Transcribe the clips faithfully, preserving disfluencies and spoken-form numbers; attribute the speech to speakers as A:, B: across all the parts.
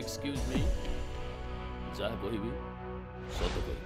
A: Excuse me जहाँ कहबी सत कह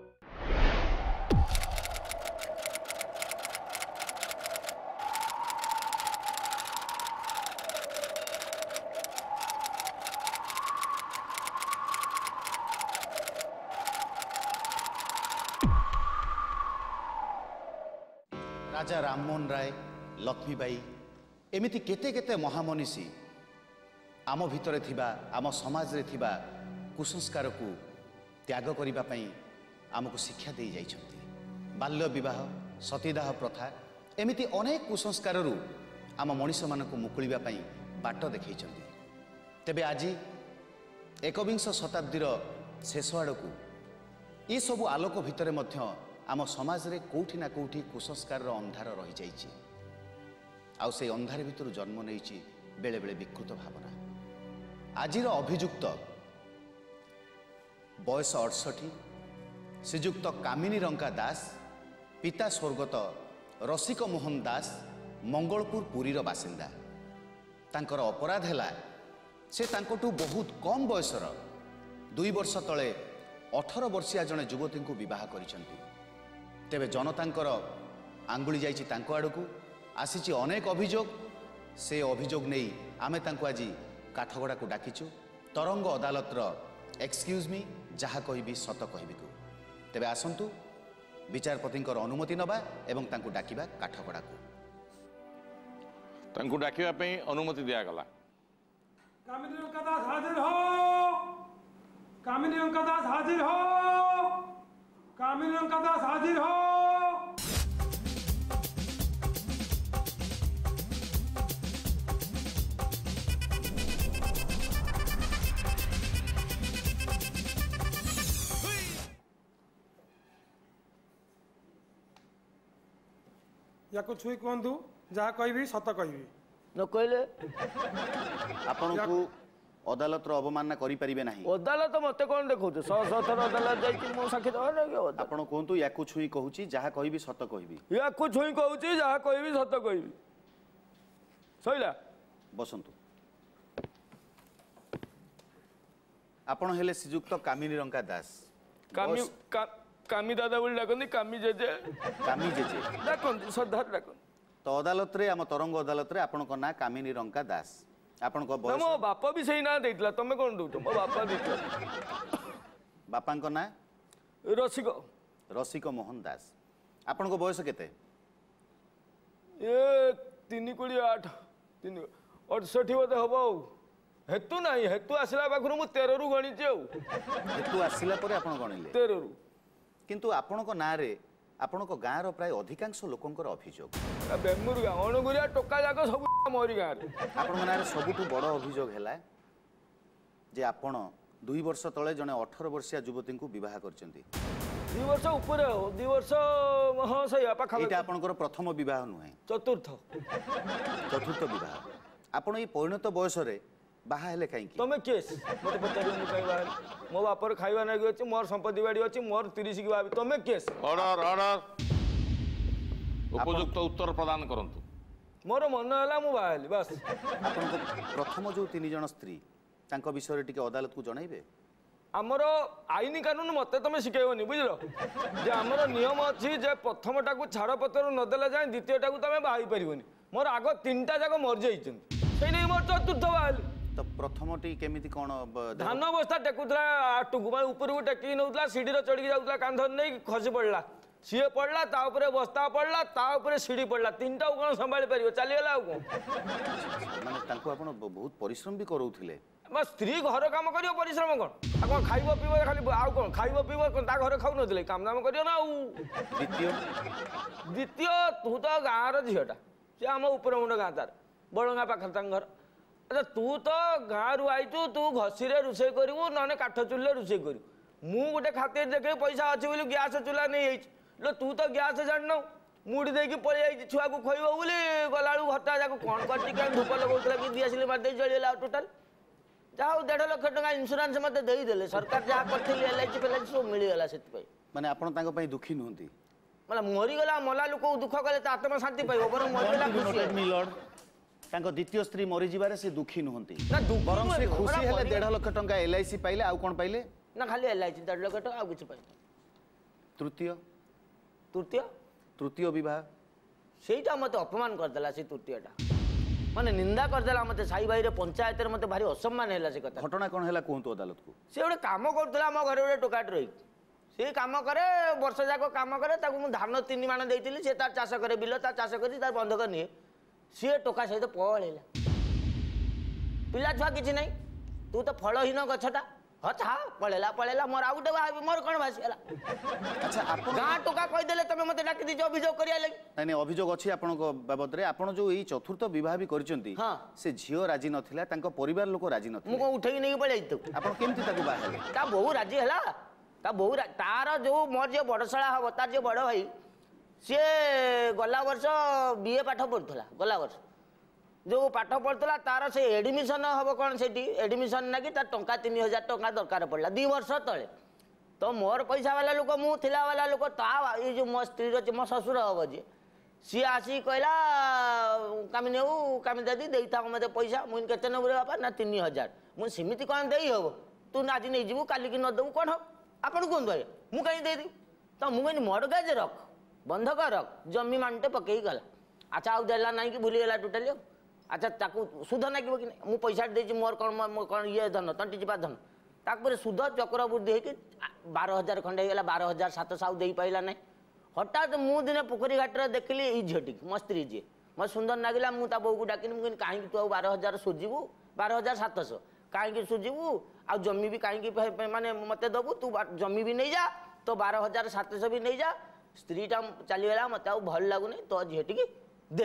B: राजा राममोहन राय लक्ष्मीबाई एमिति केते केते महामनीषी आम भितरे थिबा आम समाज रे थिबा कुसंस्कार को त्याग करिबा पई आमको शिक्षा दे जाइछंती। बाल्य विवाह सतीदाह प्रथा एमिति अनेक कुसंस्कार रु आम मनीष मानक मुकुलिबा पई बाट देखैछंती। तेबे आज एकविंश शताब्दीर शेष आड़कू ये सबु आलोक भितरे मध्य आम समाज रे कोठी ना कोठी कुसंस्कार अंधार रही जाइछि। आउ से अंधार भितर जन्म नहीं बेले बेले विकृत भावना। आजिर अभियुक्त बयस अड़सठी श्रीजुक्त कामिनी रंका दास पिता स्वर्गत रसिक मोहन दास मंगलपुर पुरीर बासिंदा। तांकर अपराध है से तांकोटू बहुत कम बयसर दुई वर्ष तले अठर वर्षिया जड़े युवती को विवाह करिसेंती। तेबे जनतांकर आंगुली जाइछि तांको आड़कू आसीछि अनेक अभियोग। से अभियोग नहीं आमे तांको आज काठगड़ा को डाकिचु तरंग अदालतर एक्सक्यूज मी जहाँ कहबी सत कहबी को। तेबे आसंतु विचारपति अनुमति नबा एवं तांको डाकिबा काठगड़ा को।
C: तांको डाकिबा पई अनुमति दिया गला।
D: कामिनी रंका दास हाजिर हो। कामिनी रंका दास हाजिर हो। कामिनी रंका दास हाजिर हो। या को छुई कहतु जहाँ कहबी सत कहबी
E: न कहले
B: आपण को अदालत रो अवमानना करि परिबे नाही।
E: अदालत मते कोन देखौ सौ सौ थर अदालत जाई कि मो साक्षी दवा ना के
B: आपण कहतु या को छुई कहूची जहाँ कहबी सत कहबी।
E: या को छुई कहूची जहाँ कहबी सत कहबी। सइला
B: बसंतु। आपण हेले श्रीजुक्त कामिनी रंका दास।
E: कामी का, कामी दादा बोली डाकंदी कामी जेजे
B: कामी जेजे
E: डाकंदी श्रद्धा डाकंदी।
B: तो अदालत रे आम तरंग अदालत रे आपण को ना कामिनी रंका दास। आपण को बयस
E: मो बापा भी सही ना देइतला तमे कोन दउतो मो बापा देइतला।
B: बापा को ना
E: रसिक
B: रसिक मोहन दास। आपण को बयस केते
E: ए तीन कोड़ी आठ तीन अड़सठी बोधे हम हेतु ना हेतु आसला पाखु मु तेरह रु गणी
B: हेतु आसला पर आपण गणिले
E: तेरह रु
B: किंतु आपण को ना रे आपण को गाँव रो प्राय अधिकांश लोकंकर अभियोग
E: बेमुर गाँ अणुगुरिया टोका जाक सब मोरी गाँव
B: आपण ना रे सबुठु बड़ अभियोग है जे आपण दुई वर्ष तले जने अठारह वर्षिया युवती को विवाह करचंती।
E: दुई वर्ष ऊपर हो दुई वर्ष हाँ सही पाखा
B: एटा आपनकर प्रथम विवाह नुहे
E: चतुर्थ
B: चतुर्थ विवाह। आपण ये परिणत बयस रे बाहा हेले काई की
E: तमे केस मते पचारि मु काई बाहर मो बापर खाइबा नागी अछि मोर संपत्ति बाड़ी अछि मोर तीस की बाबी तमे केस
C: ऑर्डर ऑर्डर उपयुक्त उत्तर प्रदान करंतु।
E: मोर मन हला मु बाहली बस।
B: आपण प्रथम जो तीन जन स्त्री तांको विषय रे टिके अदालत को जणाइबे।
E: आमर आईन कानून मत तुम शिखेबनी बुझल जे आमर नियम अच्छी जे प्रथमटा को छाड़पत्र नदेला जाए द्वितीयटा को तुम बाहरी पारनि मोर आग तीन टा जाक मर जाइए मोर चतुर्थ बाहली।
B: तो प्रथमटी केमिति कोन
E: धान बस्ता टेकुला आटुक मैं ऊपर को टेक नौला सीढ़ी चढ़ी जाऊला कांध नहीं खसी पड़ा सी पड़ा ताऊपर बस्ता पड़ा ताऊपर सीढ़ी पड़ा तीन टा कौन संभाली पार चलीगला
B: माने बहुत परिश्रम भी करोथिले।
E: स्त्री घर काम कर परिश्रम कौन कौन खाइब पीब खाली आउ कौन खाइब पीब ता घर खाऊ नथिले काम दाम करियो ना।
B: द्वितीय
E: द्वितीय तू तो गाँव झीटा सी आम ऊपर मुंड गाँ तार बड़गा पाखे घर। अच्छा तू तो गाँव रु आईचु तू घसी रोसे करू ना काठ चुल्ले रोसे करू मु गोटे खातिर देखे पैसा अच्छे बोली गैस चूल्हा नहीं लो तू तो गैस जान मुड़ी देकी पलि छुआ को खोब बोली गला घरटा जाक कौन कर धूप लगौला कि दिआसिली मारदे चलीगला टोटाल जाओ देढ़ लक्ष टका इंश्योरेंस मत देदेले सरकार जहाँ करी एल आई सी फेल सब मिलगला से
B: माने आपण तांको पई दुखी नुहंती
E: मतलब मरीगला मला लोक दुख कले आत्मा शांति पाइब बर मरीगला खुशी।
B: ତାଙ୍କ ଦ୍ୱିତୀୟ ସ୍ତ୍ରୀ ମରିଯିବାରେ ସେ ଦୁଃଖୀ ନୁହନ୍ତି
E: ନା ଦୁଃଖୀ
B: ବରଂ ସେ
E: ନୁହେଁ,
B: ଖୁସି
E: ପୁରା
B: ହେଲେ
E: ପରିବାର-
B: ଦେଢ଼ ଲକ୍ଷ ଟଙ୍କା ଏଲ୍ଆଇସି ପାଇଲେ ଆଉ କ'ଣ ପାଇଲେ
E: ନା ଖାଲି ଏଲ୍ଆଇସି ଦେଢ଼ ଲକ୍ଷ ଟଙ୍କା ଆଉ କିଛି ପାଇନି।
B: ତୃତୀୟ
E: ତୃତୀୟ
B: ତୃତୀୟ ବିବାହ
E: ସେଇଟା ମୋତେ ଅପମାନ କରିଦେଲା ସେ ତୃତୀୟଟା ମାନେ ନିନ୍ଦା କରିଦେଲା ମୋତେ ସାଇ ଭାଇରେ ପଞ୍ଚାୟତରେ ମୋତେ ଭାରି ଅସମ୍ମାନ ହେଲା ସେ କଥା।
B: ଘଟଣା କ'ଣ ହେଲା କୁହନ୍ତୁ ଅଦାଲତକୁ।
E: ସେ ଗୋଟେ କାମ କରୁଥିଲା ଆମ ଘରେ ଗୋଟେ ଟୋକାଟେ ରହିକି ସେ କାମ କରେ ବର୍ଷ ଯାକ କାମ କରେ ତାକୁ ମୁଁ ଧାନ ତିନି ମାଣ ଦେଇଥିଲି ସେ ତାର ଚାଷ କରେ ବିଲ ତାର ଚାଷ କରି ତାର ବନ୍ଧକ ନିଏ ସିଏ ଟୋକା ସହିତ ପଳେଇଲା ପିଲା ଛୁଆ କିଛି ନାହିଁ ତୁ ତ ଫଳହୀନ ଗଛଟା ହଁ ଛା ପଳେଇଲା ପଳେଇଲା ମୋର ଆଉ ଗୋଟେ ବାହାବି ମୋର କ'ଣ ଭାସିଗଲା
B: ଆଚ୍ଛା ଆପଣ
E: ଗାଁ ଟୋକା କହିଦେଲେ ତମେ ମୋତେ ଡାକି ଦେଇଛ ଅଭିଯୋଗ କରିବା ଲାଗି।
B: ନାଇଁ ନାଇଁ ଅଭିଯୋଗ ଅଛି ଆପଣଙ୍କ ବାବଦରେ ଆପଣ ଯୋଉ ଏଇ ଚତୁର୍ଥ ବିବାହ ବି କରିଛନ୍ତି
E: ହଁ।
B: ସେ ଝିଅ ରାଜି ନଥିଲା ତାଙ୍କ ପରିବାର ଲୋକ ରାଜି
E: ମୁଁ
B: ନଥିଲେ
E: କ'ଣ ଉଠେଇକି ନେଇକି ପଳେଇ ତାକୁ
B: ଆପଣ କେମିତି ତାକୁ ବାହା ହେଲେ
E: ତା ବୋହୁ ରାଜି ହେଲା ତା ବୋହୁ ତାର ଯୋଉ ମୋର ଯିଏ ବଡ଼ଶାଳା ହବ ତାର ଯିଏ ବଡ଼ ଭାଇ ସିଏ ଗଲା ବର୍ଷ ବିଏ ପାଠ ପଢ଼ୁଥିଲା ଗଲା ବର୍ଷ ଯୋଉ ପାଠ ପଢ଼ୁଥିଲା ତାର ସେ ଏଡମିସନ ହବ କ'ଣ ସେଠି ଏଡମିସନ ନାକି ତାର ଟଙ୍କା ତିନି ହଜାର ଟଙ୍କା ଦରକାର ପଡ଼ିଲା ଦୁଇ ବର୍ଷ ତଳେ ତ ମୋର ପଇସା ବାଲା ଲୋକ ମୁଁ ଥିଲା ବାଲା ଲୋକ ତା ଏଇ ଯୋଉ ମୋ ସ୍ତ୍ରୀର ମୋ ଶ୍ୱଶୁର ହବ ଯିଏ ସିଏ ଆସିକି କହିଲା କାମିନି ହଉ କାମିନି ଦାଦି ଦେଇଥାଉ ମୋତେ ପଇସା ମୁଁ କେତେ ନେବୁ ରେ ବାପା ନା ତିନି ହଜାର ମୁଁ ସେମିତି କ'ଣ ଦେଇ ହବ ତୁ ଆଜି ନେଇଯିବୁ କାଲିକି ନ ଦେବୁ କ'ଣ ହବ ଆପଣ କୁହନ୍ତୁ ଆଜ୍ଞା ମୁଁ କାହିଁକି ଦେଇଦେବି ତ ମୁଁ କହିଲି ମଡ଼ଗାଜ ରଖ ବନ୍ଧକ ରଖ ଜମି ମାଣ୍ଡେ ପକେଇକି ଗଲା ଆଚ୍ଛା ଆଉ ଦେଲା ନାହିଁ କି ଭୁଲିଗଲା ଟୋଟାଲି ଆଉ ଆଚ୍ଛା ତାକୁ ସୁଧ ନାଗିବ କି ନାହିଁ ମୁଁ ପଇସା ଦେଇଛି ମୋର କ'ଣ କ'ଣ ଇଏ ଧନ ତଣ୍ଟି ଚିପା ଧନ ତାପରେ ସୁଧ ଚକ୍ର ବୃଦ୍ଧି ହେଇକି ବାର ହଜାର ଖଣ୍ଡେ ହେଇଗଲା ବାର ହଜାର ସାତଶହ ଆଉ ଦେଇପାରିଲା ନାହିଁ ହଠାତ୍ ମୁଁ ଦିନେ ପୋଖରୀ ଘାଟରେ ଦେଖିଲି ଏଇ ଝିଅଟିକି ମୋ ସ୍ତ୍ରୀ ଯିଏ ମୋତେ ସୁନ୍ଦର ଲାଗିଲା ମୁଁ ତା ବୋଉକୁ ଡାକିଲି ମୁଁ କହିଲି କାହିଁକି ତୁ ଆଉ ବାର ହଜାର ସୁଝିବୁ ବାର ହଜାର ସାତଶହ କାହିଁକି ସୁଝିବୁ ଆଉ ଜମି ବି କାହିଁକି ମାନେ ମୋତେ ଦେବୁ ତୁ ଜମି ବି ନେଇଯା ତୋ ବାର ହଜାର ସାତଶହ ବି ନେଇଯା ସ୍ତ୍ରୀଟା ଚାଲିଗଲା ମୋତେ ଆଉ ଭଲ ଲାଗୁନି ତୋ ଝିଅଟିକି ଦେ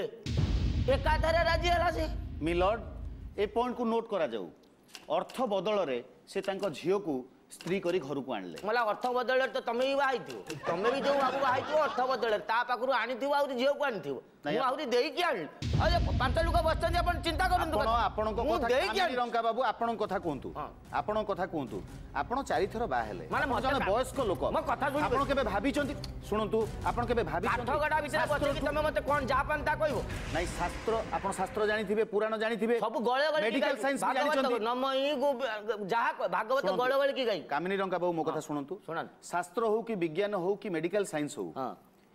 E: ଏକାଥରେ ରାଜି ହେଲା ସେ
B: ମିଲର୍ଡ ଏ ପଏଣ୍ଟକୁ ନୋଟ୍ କରାଯାଉ ଅର୍ଥ ବଦଳରେ ସେ ତାଙ୍କ ଝିଅକୁ ସ୍ତ୍ରୀ କରି ଘରକୁ ଆଣିଲେ
E: मला ଅର୍ଥ ବଦଳରେ ତ ତମେ ବି ବାହାଇଥିବ ତମେ ବି ଯୋଉ ବାବୁ ବାହାଇଥିବ ଅର୍ଥ ବଦଳରେ ତା ପାଖରୁ ଆଣିଥିବ ଆହୁରି ଝିଅକୁ ଆଣିଥିବ ମୁଁ ଆହୁରି ଦେଇକି ଆଣିଲି ଆରେ ପାଞ୍ଚ ଲୋକ ବସିଛନ୍ତି ଆପଣ ଚିନ୍ତା କରନ୍ତୁ
B: ଆପଣ ଆପଣଙ୍କ
E: ମୁଁ
B: କଥା
E: ଦେଇକି
B: କାମିନୀ ରଙ୍କା ବାବୁ ଆପଣଙ୍କ କଥା କୁହନ୍ତୁ ଆପଣଙ୍କ କଥା କୁହନ୍ତୁ ଆପଣ ଚାରିଥର ବାହା ହେଲେ
E: ମାନେ
B: ଆପଣ
E: ମତେ
B: ଜଣେ
E: କା-
B: ବୟସ୍କ ଲୋକ
E: ମୋ କଥା ଶୁଣିବେ।
B: ଆପଣ କେବେ ଭାବିଛନ୍ତି ଶୁଣନ୍ତୁ ଆପଣ କେବେ ଭାବିଛନ୍ତି
E: କାଠଗଡ଼ା ଭିତରେ ବସିକି
B: ଶାସ୍ତ୍ରଠୁ-
E: ତମେ ମତେ କ'ଣ ଯାହା ପାନ୍ ତା କହିବ
B: ନାଇଁ ଶାସ୍ତ୍ର ଆପଣ ଶାସ୍ତ୍ର ଜାଣିଥିବେ ପୁରାଣ ଜାଣିଥିବେ
E: ସବୁ ଗଳେ ଗଳେ
B: ମେଡିକାଲ ସାଇନ୍ସ ବି ଜାଣିଛନ୍ତି
E: ନମଇ ଯାହା କ- ଭାଗବତ
B: ଶୁଣନ୍ତୁ।
E: ଗଳେ ଗଳେ କି ଗାଇ
B: କାମିନୀ ରଙ୍କା ବାବୁ ମୋ କଥା ଶୁଣନ୍ତୁ
E: ଶୁଣାନ୍ତୁ।
B: ଶାସ୍ତ୍ର ହଉ କି ବିଜ୍ଞାନ ହଉ କି ମେଡିକାଲ ସାଇନ୍ସ ହଉ
E: ହଁ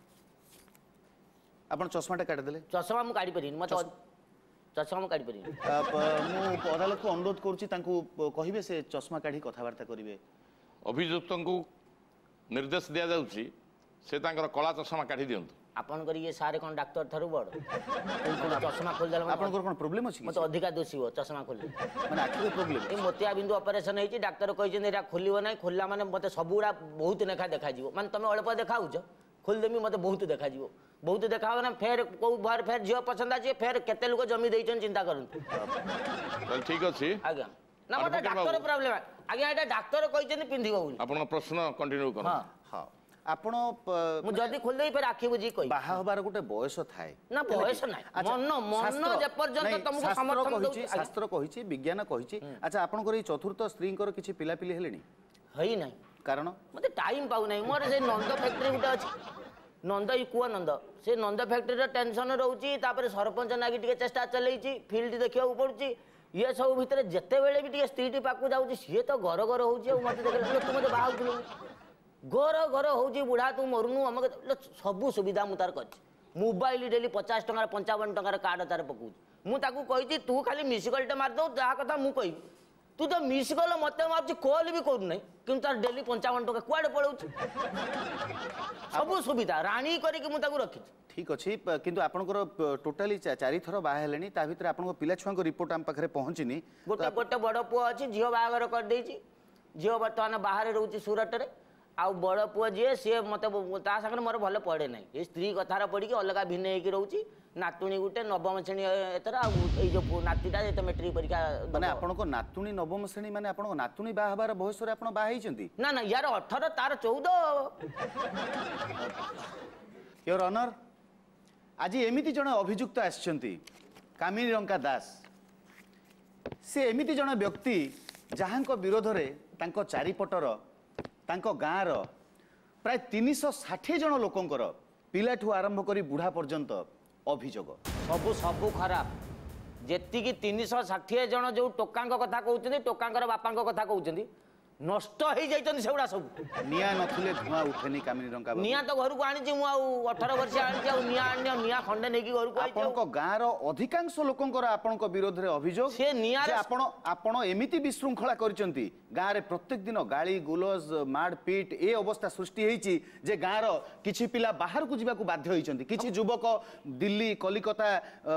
B: ଆପଣ ଚଷମାଟା କାଟିଦେଲେ
E: ଚଷମା ମୁଁ କାଢ଼ି ପାରିବିନି ମତେ ଚଷମା ମୁଁ କାଢ଼ି ପାରିବିନି
B: ଆ, ପ- ମୁଁ ଅଦାଲତକୁ ଅନୁରୋଧ କରୁଛି ତାଙ୍କୁ ପ- କହିବେ ସେ ଚଷମା କାଢି କଥାବାର୍ତ୍ତା କରିବେ
C: ଅଭିଯୁକ୍ତଙ୍କୁ ନିର୍ଦ୍ଦେଶ ଦିଆଯାଉଛି ସେ ତାଙ୍କର କଳା ଚଷମା କାଢ଼ି ଦିଅନ୍ତୁ
E: ଆପଣଙ୍କର ଇଏ ସାର୍ କ'ଣ ଡାକ୍ତର ଠାରୁ ବଡ଼ କ'ଣ ଚଷମା ଖୋଲିଦେଲା ମାନେ
B: ଆପଣଙ୍କର କ'ଣ ପ୍ରୋବ୍ଲେମ ଅଛି
E: ମତେ ଅଧିକା ଦୋଷିବ ଚଷମା ଖୋଲିଲେ
B: ମାନେ ଆଖିରେ ପ୍ରୋବ୍ଲେମ
E: এই ମୋତିଆ ବିନ୍ଦୁ ଅପରେସନ ହେଇଛି ଡାକ୍ତର କହିଛନ୍ତି ଏଇଟା ଖୋଲିବ ନାହିଁ ଖୋଲିଲା ମାନେ ମତେ ସବୁଗୁଡ଼ା ବହୁତ ଲେଖା ଦେଖାଯିବ ମାନେ ତମେ ଅଳ୍ପ ଦେଖାଉଛ ଖୋଲିଦେମି ମତେ ବହୁତ ଦେଖାଯିବ ବହୁତ ଦେଖାହବ ନା ଫେର କୋଉ ଘରେ ଫେର ଝିଅ ପସନ୍ଦ ଆସିବେ ଫେର କେତେ ଲୋକ ଜମି ଦେଇଛନ୍ତି ଚିନ୍ତା କରନ୍ତୁ
C: ତାହେଲେ ଠିକ ଅଛି
E: ଆଜ୍ଞା ନା ମତେ
C: Advocate
E: ଡାକ୍ତର
C: ବାବୁ।
E: ପ୍ରୋବ୍ଲେମ ଆଜ୍ଞା ଏଇଟା ଡାକ୍ତର କହିଛନ୍ତି ପିନ୍ଧିବ ବୋଲି
C: ଆପଣଙ୍କ ପ୍ରଶ୍ନ କଣ୍ଟିନ୍ୟୁ
E: ହଁ
C: କରନ୍ତୁ
B: ହଁ ଆପଣ ପ-
E: ମୁଁ ଯଦି ଖୋଲିଦେବି ଫେର ଆଖି ବୁଝିକି କହିବି
B: ବାହା ହବାର ଗୋଟେ ବୟସ ଥାଏ
E: ନା ବୟସ ନାହିଁ
B: ଆଚ୍ଛା,
E: ମନ ମନ
B: ଶାସ୍ତ୍ର-
E: ଯେପର୍ଯ୍ୟନ୍ତ
B: ନାଇଁ,
E: ତମକୁ
B: ଶାସ୍ତ୍ର
E: ସମର୍ଥନ
B: କହିଛି
E: ଦଉଛି ଆଜ୍ଞା।
B: ଶାସ୍ତ୍ର କହିଛି ବିଜ୍ଞାନ କହିଛି ଆଚ୍ଛା ଆପଣଙ୍କର ଏଇ ଚତୁର୍ଥ ସ୍ତ୍ରୀଙ୍କର କିଛି ପିଲାପିଲି ହେଲେଣି
E: ହେଇ ନାହିଁ
B: କାରଣ
E: ମତେ ଟାଇମ୍ ପାଉନାହିଁ ମୋର ସେ ନନ୍ଦ ଫ୍ୟାକ୍ଟ୍ରି ଗୋଟେ ଅଛି ନନ୍ଦ ଇ କୁହ ନନ୍ଦ ସେ ନନ୍ଦ ଫ୍ୟାକ୍ଟ୍ରିର ଟେନସନ୍ ରହୁଛି ତାପରେ ସରପଞ୍ଚ ନାଗି ଟିକେ ଚେଷ୍ଟା ଚଲେଇଛି ଫିଲ୍ଡ ଦେଖିବାକୁ ପଡୁଛି ଇଏ ସବୁ ଭିତରେ ଯେତେବେଳେ ବି ଟିକେ ସ୍ତ୍ରୀଟି ପାଖକୁ ଯାଉଛି ସିଏ ତ ଗର ଗର ହଉଛି ଆଉ ମତେ ଦେଖିଲା ତୁ ମତେ ବାହା ହଉଥିଲୁ ଗର ଗର ହଉଛି ବୁଢା ତୁ ମରୁନୁ ଆମକୁ ସବୁ ସୁବିଧା ମୁଁ ତାର କରିଛି ମୋବାଇଲ ଡେଲି ପଚାଶ ଟଙ୍କାର ପଞ୍ଚାବନ ଟଙ୍କାର କାର୍ଡ ତାର ପକଉଛି ମୁଁ ତାକୁ କହିଛି ତୁ ଖାଲି ମିସ୍ କଲ୍ଟେ ମାରିଦେଉ ଯାହା କଥା ମୁଁ କହିବି ତୁ ତ ମିସ୍ କଲ୍ ମତେ ମାରୁଛି କଲ୍ ବି କରୁନାହିଁ କିନ୍ତୁ ତାର ଡେଲି ପଞ୍ଚାବନ ଟଙ୍କା କୁଆଡେ ପଳଉଛି ସବୁ ସୁବିଧା ରାଣୀ କରିକି ମୁଁ ତାକୁ ରଖିଛି
B: ଠିକ ଅଛି ପ- କିନ୍ତୁ ଆପଣଙ୍କର ଟୋଟାଲି ଚାରିଥର ବାହା ହେଲେଣି ତା ଭିତରେ ଆପଣଙ୍କ ପିଲା ଛୁଆଙ୍କ ରିପୋର୍ଟ ଆମ ପାଖରେ ପହଞ୍ଚିନି
E: ଗୋଟେ ଗୋଟେ ବଡ଼ ପୁଅ ଅଛି ଝିଅ ବାହାଘର କରିଦେଇଛି ଝିଅ ବର୍ତ୍ତମାନ ବାହାରେ ରହୁଛି ସୁରଟରେ ଆଉ ବଡ଼ ପୁଅ ଯିଏ ସିଏ ମତେ ତା ସାଙ୍ଗରେ ମୋର ଭଲ ପଡ଼େ ନାହିଁ ଏ ସ୍ତ୍ରୀ କଥାର ପଡ଼ିକି ଅଲଗା ଭିନ୍ନ ହେଇକି ରହୁଛି ନାତୁଣୀ ଗୋଟେ ନବମ ଶ୍ରେଣୀ ଏଥର ଆଉ ଏଇ ଯୋଉ ନାତିଟା ଯେତେ ମେଟ୍ରିକ ପରୀକ୍ଷା
B: ମାନେ
E: ଦବ।
B: ଆପଣଙ୍କ ନାତୁଣୀ ନବମ ଶ୍ରେଣୀ ମାନେ ଆପଣଙ୍କ ନାତୁଣୀ ବାହା ହେବାର ବୟସରେ ଆପଣ ବାହା ହେଇଛନ୍ତି
E: ନା ନା ୟାର ଅଠର ତାର ଚଉଦ
B: ୟୋର ଅନର ଆଜି ଏମିତି ଜଣେ ଅଭିଯୁକ୍ତ ଆସିଛନ୍ତି କାମିନୀ ରଙ୍କା ଦାସ ସେ ଏମିତି ଜଣେ ବ୍ୟକ୍ତି ଯାହାଙ୍କ ବିରୋଧରେ ତାଙ୍କ ଚାରିପଟର ତାଙ୍କ ଗାଁର ପ୍ରାୟ ତିନିଶହ ଷାଠିଏ ଜଣ ଲୋକଙ୍କର ପିଲାଠୁ ଆରମ୍ଭ କରି ବୁଢ଼ା ପର୍ଯ୍ୟନ୍ତ ଅଭିଯୋଗ
E: ସବୁ ସବୁ ଖରାପ जेतिकी तीन सौ षाठी जन जो टोकांक कथा कहते टोकांकर बापांक कथा कहते नष्ट हो जाइछन सेगुडा सब
B: निया नथिले धुआं उठेनी कामिनी रंका बाबू
E: निया तो घर को आनी मु आउ अठारह वर्ष आनी आउ निया आनी निया खंडे नै की घर को आइ
B: आपनको गाँर अधिकांश लोकंकर आपनको विरोध रे अभियोग
E: से निया
B: जे आपण आपण एमिति विशृंखला करिसंती गाँ रे प्रत्येक दिन गाली गुलज मारपीट ए अवस्था सृष्टि हेची जे गाँर किछि पिला बाहर को जिबा को बाध्य होइचंती किछि युवक Delhi Kolkata